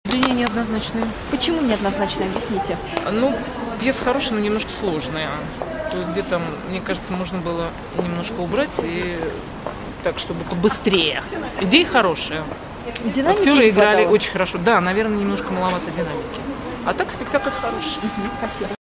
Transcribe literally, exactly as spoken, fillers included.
Впечатления неоднозначные. Почему неоднозначно, объясните? Ну, пьеса хорошая, но немножко сложная. Тут где-то, мне кажется, можно было немножко убрать и так, чтобы побыстрее. Идеи хорошие. Динамики Актеры не играли хватало? очень хорошо. Да, наверное, немножко маловато динамики. А так спектакль хороший. Мгм, спасибо.